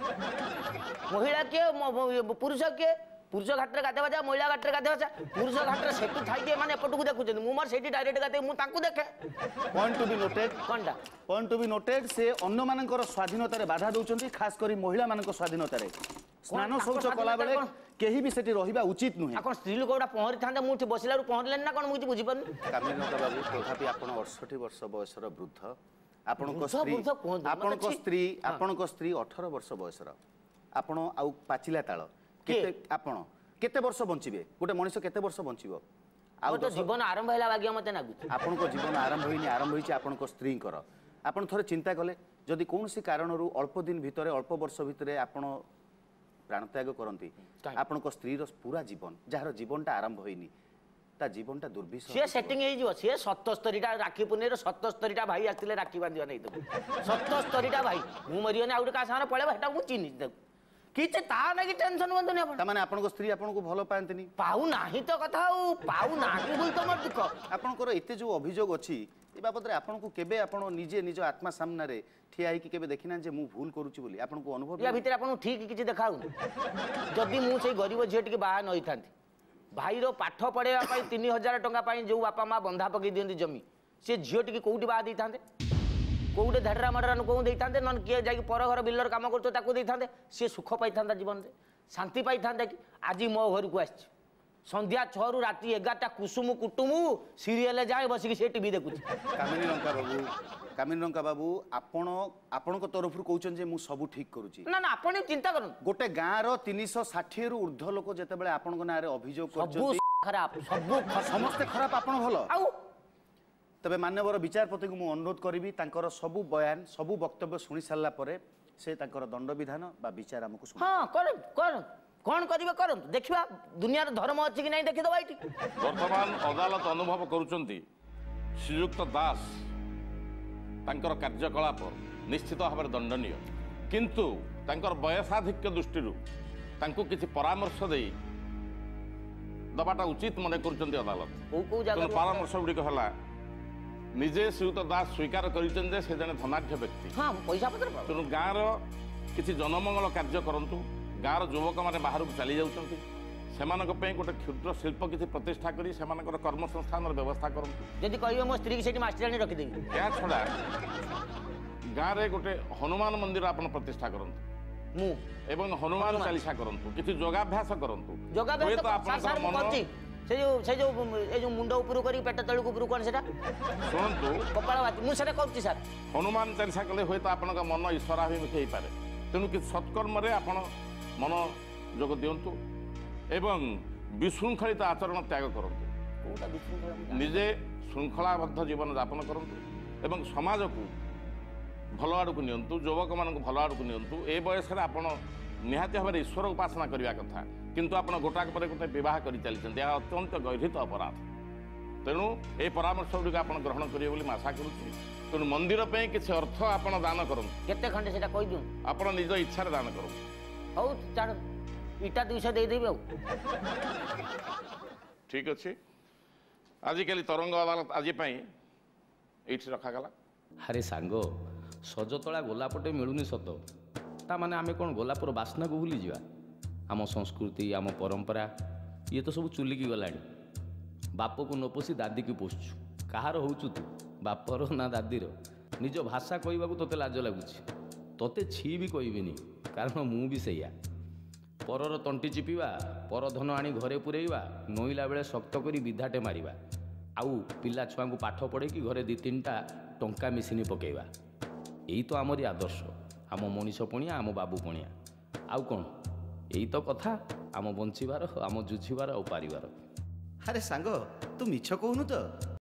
E: ମହିଳା କିଏ ମୋ- ମୋ- ପୁରୁଷ କିଏ ପୁରୁଷ ଘାଟରେ ଗାଧେଇବା ଯା ମହିଳା ଘାଟରେ ଗାଧେଇବା ଯା ପୁରୁଷ ଘାଟରେ ସେଠୁ ଥାଇକି ଏମାନେ ଏପଟକୁ ଦେଖୁଛନ୍ତି ମୁଁ ମୋର ସେଇଠି ଡାଇରେକ୍ଟ ଗାଧେ ମୁଁ ତାଙ୍କୁ ଦେଖେ
B: ପଏଣ୍ଟ ଟୁ ବି ନୋଟେଡ୍
E: କଣଟା
B: ପଏଣ୍ଟ ଟୁ ବି ନୋଟେଡ୍ ସେ ଅନ୍ୟମାନଙ୍କର ସ୍ୱାଧୀନତାରେ ବାଧା ଦଉଛନ୍ତି ଖାସ କରି ମହିଳାମାନଙ୍କ ସ୍ୱାଧୀନତାରେ ସ୍ନାନ
E: ତାଙ୍କ
B: ଶୌଚ
E: ସ୍ୱାଧୀନତା
B: କଲାବେଳେ
E: କଣ?
B: କେହି ବି ସେଠି ରହିବା ଉଚିତ ନୁହେଁ
E: ଆଉ କଣ ସ୍ତ୍ରୀ ଲୋକ ଗୁଡା ପହଁରିଥାନ୍ତେ ମୁଁ ଏଠି ବସିଲାରୁ ପହଁରିଲେନି ନା କଣ ମୁଁ କିଛି ବୁଝିପାରୁନି
B: କାମିନୀଲତା ବାବୁ ତଥାପି ଆପଣ ଅଠଷଠି ବର୍ଷ ବୟସର ବୃଦ୍ଧ ଆପଣଙ୍କ
E: ବୃଦ୍ଧ,
B: ସ୍ତ୍ରୀ
E: ବୃଦ୍ଧ କୁହନ୍ତୁ,
B: ଆପଣଙ୍କ
E: ମତେ ଛି-
B: ସ୍ତ୍ରୀ ଆପଣଙ୍କ ସ୍ତ୍ରୀ ଅଠର ବର୍ଷ ବୟସର ଆପଣ ଆଉ ପାଚିଲା ତାଳ କେତେ ଆପଣ କେତେ ବର୍ଷ ବଞ୍ଚିବେ ଗୋଟେ ମଣିଷ କେତେ ବର୍ଷ ବଞ୍ଚିବ ଆଉ
E: ମୋର ତ
B: ଦଶ-
E: ଜୀବନ ଆରମ୍ଭ ହେଲା ବାଗିଆ ମତେ ଲାଗୁଛି
B: ଆପଣଙ୍କ ଜୀବନ ଆରମ୍ଭ ହେଇନି ଆରମ୍ଭ ହେଇଛି ଆପଣଙ୍କ ସ୍ତ୍ରୀଙ୍କର ଆପଣ ଥରେ ଚିନ୍ତା କଲେ ଯଦି କୌଣସି କାରଣରୁ ଅଳ୍ପ ଦିନ ଭିତରେ ଅଳ୍ପ ବର୍ଷ ଭିତରେ ଆପଣ ପ୍ରାଣତ୍ୟାଗ କରନ୍ତି
E: କାହିଁକି?
B: ଆପଣଙ୍କ ସ୍ତ୍ରୀର ପୁରା ଜୀବନ ଯାହାର ଜୀବନଟା ଆରମ୍ଭ ହେଇନି ତା ଜୀବନଟା ଦୁର୍ବିଷହ
E: ସିଏ ସେଟିଂ ହେଇଯିବ ସିଏ ସତସ୍ତରୀଟା ରାକ୍ଷୀ ପୂର୍ଣ୍ଣିମାରେ ସତସ୍ତରୀଟା ଭାଇ ଆସିଥିଲେ ରାକ୍ଷୀ ବାନ୍ଧିବା ନେଇ ଦେବୁ ସତସ୍ତରୀଟା ଭାଇ ମୁଁ ମରିବନି ଆଉ ଗୋଟେ କାହା ସାଙ୍ଗରେ ପଳେଇବ ସେଟା ମୁଁ ଚିହ୍ନିଛି ତାକୁ କିଛି ତା ନାଗି ଟେନସନ ହୁଅନ୍ତୁନି ଆପଣ
B: ତାମାନେ ଆପଣଙ୍କ ସ୍ତ୍ରୀ ଆପଣଙ୍କୁ ଭଲ ପାଆନ୍ତିନି
E: ପାଉନାହିଁ ତ କଥା ଆଉ ପାଉନାହିଁ ବୋଲି ତ ମୋର ଦୁଃଖ
B: ଆପଣଙ୍କର ଏତେ ଯୋଉ ଅଭିଯୋଗ ଅଛି ଏ ବାବଦରେ ଆପଣଙ୍କୁ କେବେ ଆପଣ ନିଜେ ନିଜ ଆତ୍ମା ସାମ୍ନାରେ ଠିଆ ହେଇକି କେବେ ଦେଖିନାହାନ୍ତି ଯେ ମୁଁ ଭୁଲ କରୁଛି ବୋଲି ଆପଣଙ୍କୁ ଅନୁଭବ
E: ୟା ଭିତରେ ଆପଣଙ୍କୁ ଠିକ କିଛି ଦେଖାଉନି ଯଦି ମୁଁ ସେଇ ଗରିବ ଝିଅ ଟିକେ ବାହା ନ ହେଇଥାନ୍ତି ଭାଇର ପାଠ ପଢେଇବା ପାଇଁ ତିନି ହଜାର ଟଙ୍କା ପାଇଁ ଯୋଉ ବାପା ମା ବନ୍ଧା ପକେଇ ଦିଅନ୍ତି ଜମି ସେ ଝିଅ ଟିକେ କୋଉଠି ବାହା ଦେଇଥାନ୍ତେ କୋଉଠି ଧାଡରା ମାଡରା କୋଉ ଦେଇଥାନ୍ତେ ନହେଲେ କିଏ ଯାଇକି ପର ଘର ବିଲର କାମ କରୁଥିବ ତାକୁ ଦେଇଥାନ୍ତେ ସିଏ ସୁଖ ପାଇଥାନ୍ତା ଜୀବନରେ ଶାନ୍ତି ପାଇଥାନ୍ତା କି ଆଜି ମୋ ଘରକୁ ଆସିଛି ସନ୍ଧ୍ୟା ଛଅରୁ ରାତି ଏଗାରଟା କୁସୁମ କୁଟୁମୁ ସିରିଏଲ ଯାଏ ବସିକି ସେ ଟିଭି ଦେଖୁଛି
B: କାମିନୀ ଲଙ୍କା ବାବୁ କାମିନୀ ଲଙ୍କା ବାବୁ ଆପଣ ଆପଣଙ୍କ ତରଫରୁ କହୁଛନ୍ତି ଯେ ମୁଁ ସବୁ ଠିକ କରୁଛି
E: ନା ନା ଆପଣ ଚିନ୍ତା କରନ୍ତୁ
B: ଗୋଟେ ଗାଁର ତିନିଶହ ଷାଠିଏରୁ ଉର୍ଦ୍ଧ୍ୱ ଲୋକ ଯେତେବେଳେ ଆପଣଙ୍କ ନାଁରେ ଅଭିଯୋଗ
E: ସବୁ
B: କରୁଛନ୍ତି
E: ଖରାପ ସବୁ ଖରାପ।
B: ସମସ୍ତେ ଖରାପ ଆପଣ ଭଲ
E: ଆଉ
B: ତେବେ ମାନ୍ୟବର ବିଚାରପତିଙ୍କୁ ମୁଁ ଅନୁରୋଧ କରିବି ତାଙ୍କର ସବୁ ବୟାନ ସବୁ ବକ୍ତବ୍ୟ ଶୁଣି ସାରିଲା ପରେ ସେ ତାଙ୍କର ଦଣ୍ଡବିଧାନ ବା ବିଚାର ଆମକୁ ଶୁଣାଇବେ।
E: ହଁ କରନ୍ତୁ କରନ୍ତୁ କଣ କରିବେ କରନ୍ତୁ ଦେଖିବା ଦୁନିଆର ଧର୍ମ ଅଛି କି ନାହିଁ ଦେଖିଦବା ଏଇଠି
C: ବର୍ତ୍ତମାନ ଅଦାଲତ ଅନୁଭବ କରୁଛନ୍ତି ଶ୍ରୀଯୁକ୍ତ ଦାସ ତାଙ୍କର କାର୍ଯ୍ୟକଳାପ ନିଶ୍ଚିତ ଭାବରେ ଦଣ୍ଡନୀୟ କିନ୍ତୁ ତାଙ୍କର ବୟସାଧିକ୍ୟ ଦୃଷ୍ଟିରୁ ତାଙ୍କୁ କିଛି ପରାମର୍ଶ ଦେଇ ଦେବାଟା ଉଚିତ ମନେ କରୁଛନ୍ତି ଅଦାଲତ
E: କୋଉ କୋଉ
C: ତେଣୁ
E: ଜାଗାରୁ
C: ପରାମର୍ଶ ଗୁଡ଼ିକ ହେଲା ନିଜେ ଶ୍ରୀଯୁକ୍ତ ଦାସ ସ୍ୱୀକାର କରିଛନ୍ତି ଯେ ସେ ଜଣେ ଧନାଢ୍ୟ ବ୍ୟକ୍ତି
E: ହଁ ପଇସା ପତ୍ର ପାଉ
C: ତେଣୁ ଗାଁର କିଛି ଜନମଙ୍ଗଳ କାର୍ଯ୍ୟ କରନ୍ତୁ ଗାଁର ଯୁବକମାନେ ବାହାରକୁ ଚାଲି ଯାଉଛନ୍ତି ସେମାନଙ୍କ ପାଇଁ ଗୋଟେ କ୍ଷୁଦ୍ର ଶିଳ୍ପ କିଛି ପ୍ରତିଷ୍ଠା କରି ସେମାନଙ୍କର କର୍ମସଂସ୍ଥାନର ବ୍ୟବସ୍ଥା କରନ୍ତୁ
E: ଯଦି କହିବେ ମୋ ସ୍ତ୍ରୀକି ସେଠି ମାଷ୍ଟରାଣୀ ରଖିଦେବି
C: ଏହା ଛଡ଼ା ଗାଁରେ ଗୋଟେ ହନୁମାନ ମନ୍ଦିର ଆପଣ ପ୍ରତିଷ୍ଠା କରନ୍ତୁ
E: ମୁଁ
C: ଏବଂ ହନୁମାନ ଚାଲିସା କରନ୍ତୁ କିଛି ଯୋଗାଭ୍ୟାସ କରନ୍ତୁ
E: ଯୋଗାଭ୍ୟାସ
C: ହୁଏତ
E: ତ
C: ଆପଣଙ୍କର
E: ସାର୍ ମୁଁ
C: ମନ
E: କରୁଛି ସେ ଯୋଉ ସେ ଯୋଉ ଏ ଯୋଉ ମୁଣ୍ଡ ଉପରୁ କରି ପେଟ ତଳକୁ ଉପରୁ କଣ ସେଟା
C: ଶୁଣନ୍ତୁ
E: କପାଳ ବାତି ମୁଁ ସେଟା କରୁଛି ସାର୍
C: ହନୁମାନ ଚାଲିସା କଲେ ହୁଏତ ଆପଣଙ୍କ ମନ ଈଶ୍ୱରାଭିମୁଖୀ ହେଇପାରେ ତେଣୁ କିଛି ସତ୍କର୍ମରେ ଆପଣ ମନ ଯୋଗ ଦିଅନ୍ତୁ ଏବଂ ବିଶୃଙ୍ଖଳିତ ଆଚରଣ ତ୍ୟାଗ କରନ୍ତୁ
E: କୋଉଟା ବିଶୃଙ୍ଖଳା ମୁଁ ଜାଣିନି।
C: ନିଜେ ଶୃଙ୍ଖଳାବଦ୍ଧ ଜୀବନ ଯାପନ କରନ୍ତୁ ଏବଂ ସମାଜକୁ ଭଲ ଆଡ଼କୁ ନିଅନ୍ତୁ ଯୁବକମାନଙ୍କୁ ଭଲ ଆଡ଼କୁ ନିଅନ୍ତୁ ଏ ବୟସରେ ଆପଣ ନିହାତି ଭାବରେ ଈଶ୍ୱର ଉପାସନା କରିବା କଥା କିନ୍ତୁ ଆପଣ ଗୋଟାକ ପରେ ଗୋଟେ ବିବାହ କରି ଚାଲିଛନ୍ତି ଏହା ଅତ୍ୟନ୍ତ ଗର୍ହିତ ଅପରାଧ ତେଣୁ ଏ ପରାମର୍ଶ ଗୁଡ଼ିକ ଆପଣ ଗ୍ରହଣ କରିବେ ବୋଲି ମୁଁ ଆଶା କରୁଛି ତେଣୁ ମନ୍ଦିର ପାଇଁ କିଛି ଅର୍ଥ ଆପଣ ଦାନ କରନ୍ତୁ
E: କେତେ ଖଣ୍ଡେ ସେଟା କହିଦିଅନ୍ତୁ
C: ଆପଣ ନିଜ ଇଚ୍ଛାରେ ଦାନ କରନ୍ତୁ
E: ହଉ ଛାଡ଼ ଇଟା ଦୁଇଶହ ଦେଇଦେବି ଆଉ
C: ଠିକ୍ ଅଛି ଆଜିକାଲି ତରଙ୍ଗ ଅଦାଲତ ଆଜି ପାଇଁ ଏଇଠି ରଖାଗଲା
A: ଆରେ ସାଙ୍ଗ ସଜତଳା ଗୋଲାପଟେ ମିଳୁନି ସତ ତାମାନେ ଆମେ କ'ଣ ଗୋଲାପର ବାସ୍ନାକୁ ଭୁଲିଯିବା ଆମ ସଂସ୍କୃତି ଆମ ପରମ୍ପରା ଇଏ ତ ସବୁ ଚୁଲିକି ଗଲାଣି ବାପକୁ ନ ପୋଷି ଦାଦିକି ପୋଷୁଛୁ କାହାର ହେଉଛୁ ତୁ ବାପର ନା ଦାଦିର ନିଜ ଭାଷା କହିବାକୁ ତୋତେ ଲାଜ ଲାଗୁଛି ତୋତେ ଛି ବି କହିବିନି, କାରଣ ମୁଁ ବି ସେଇଆ। ପରର ତଣ୍ଟି ଚିପିବା, ପର ଧନ ଆଣି ଘରେ ପୂରେଇବା, ନୋଇଲା ବେଳେ ଶକ୍ତ କରି ବିଧାଟେ ମାରିବା, ଆଉ ପିଲା ଛୁଆଙ୍କୁ ପାଠ ପଢ଼େଇକି ଘରେ ଦୁଇ ତିନିଟା ଟଙ୍କା ମିଶିନି ପକାଇବା। ଏଇ ତ ଆମରି ଆଦର୍ଶ, ଆମ ମଣିଷ ପଣିଆ, ଆମ ବାବୁ ପଣିଆ। ଆଉ କ'ଣ, ଏଇ ତ କଥା ଆମ ବଞ୍ଚିବାର, ଆମ ଜୁଝିବାର ଆଉ ପାରିବାର।
B: ଆରେ ସାଙ୍ଗ, ତୁ ମିଛ କହୁନୁ ତ?